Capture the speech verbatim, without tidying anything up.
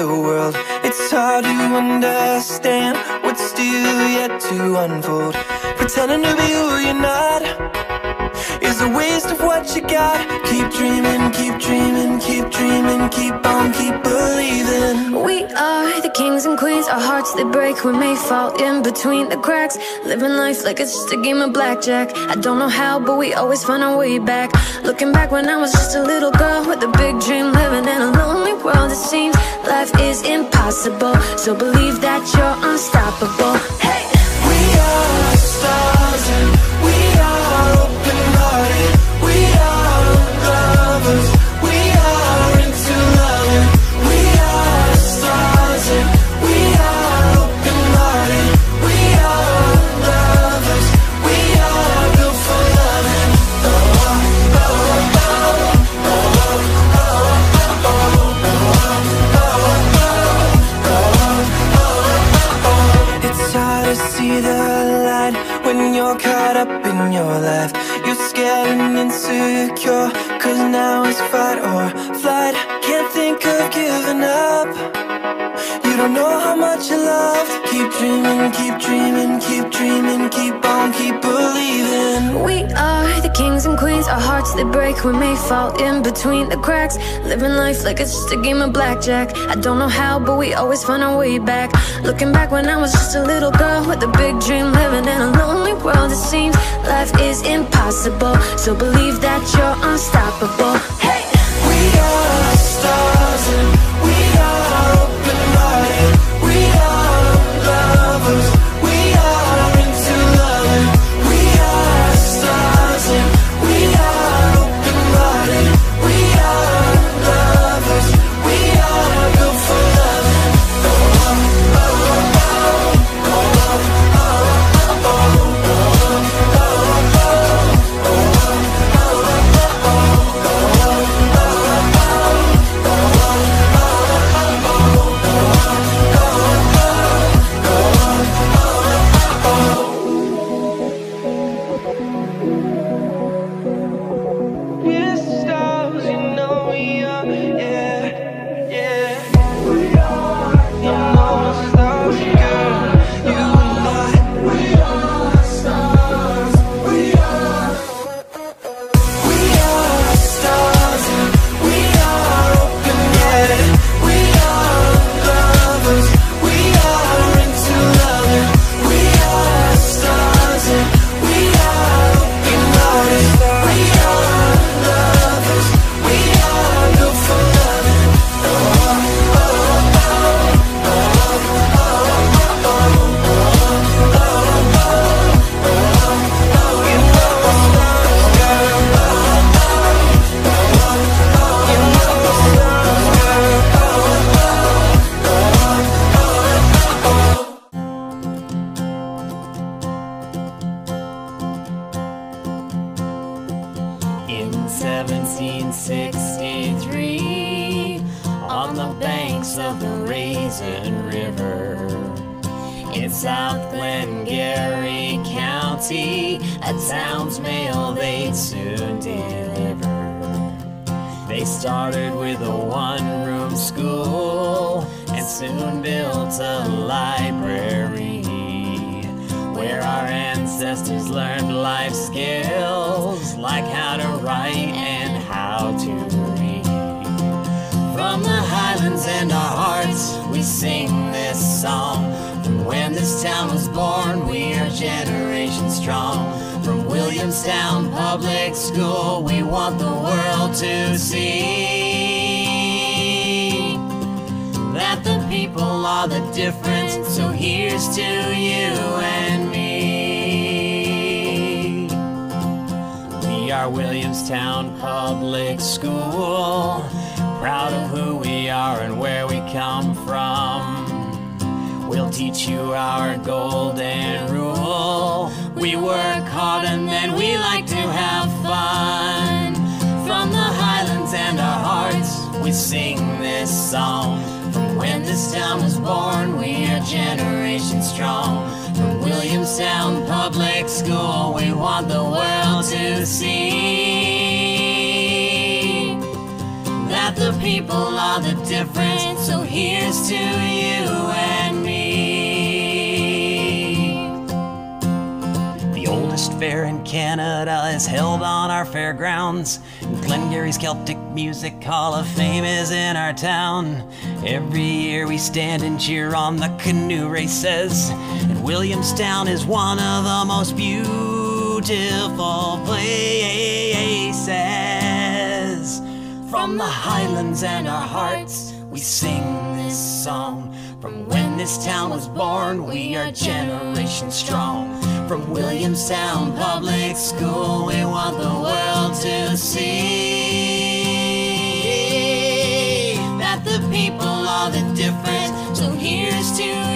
the world. It's hard to understand what's still yet to unfold. Pretending to be who you're not is a waste of what you got. Keep dreaming, keep dreaming, keep dreaming, keep on, keep believing. We are the kings and queens, our hearts they break, we may fall in between the cracks. Living life like it's just a game of blackjack. I don't know how, but we always find our way back. Looking back when I was just a little girl with a big dream, living in a lonely world. It seems life is impossible, so believe that you're unstoppable. Hey! We are stars and we are open-hearted. We are lovers, we are into loving. We are stars and we are open-hearted. We are lovers, we are built for loving. Oh, oh, oh, oh, oh, oh, oh, oh. It's hard to see the light when you're caught up in your life. You're scared and insecure, cause now it's fight or flight. Can't think of giving up. You don't know how much you love. Keep dreaming, keep dreaming, keep dreaming, keep on, keep believing. We are the kings and queens, our hearts they break, we may fall in between the cracks. Living life like it's just a game of blackjack. I don't know how, but we always find our way back. Looking back when I was just a little girl with a big dream, living in a lonely world. It seems life is impossible, so believe that you're unstoppable. Hey! We are stars and we are open-hearted. We are lovers, we are into loving. We are stars and we are open-hearted. We are lovers, we are built for loving. Oh, oh, oh, oh, oh, oh, we're stars, you know we are, yeah, yeah. We are, you know the stars, girl, you and I. We are stars, we are. We are stars and we are open-hearted. We are lovers, we are into loving. We are stars and we are open-hearted. We are lovers, we are built for loving. Oh, oh, oh, oh, oh, oh, oh, oh. You know the stars, girl. You know the stars, In seventeen sixty-three, on the banks of the Raisin River, in South Glengarry County, a town's mail they'd soon deliver. They started with a one-room school and soon built a library where our ancestors learned life skills like how to write and how to read. From the highlands and our hearts we sing this song. From when this town was born we are generations strong. From Williamstown Public School we want the world to see that the people are the difference. So here's to you and me. We are Williamstown Public School, proud of who we are and where we come from. We'll teach you our golden rule. We work hard and then we like to have fun. From the highlands and our hearts we sing this song. From when this town was born we are generations strong. From Williamstown Public School we want the world to see that the people are the difference, so here's to you and me. The oldest fair in Canada is held on our fairgrounds. Glengarry's Celtic Music Hall of Fame is in our town. Every year we stand and cheer on the canoe races, and Williamstown is one of the most beautiful places. From the highlands and our hearts we sing this song. From when this town was born we are generation strong. From Williamstown Public School we want the world to see that the people are the difference, so here's to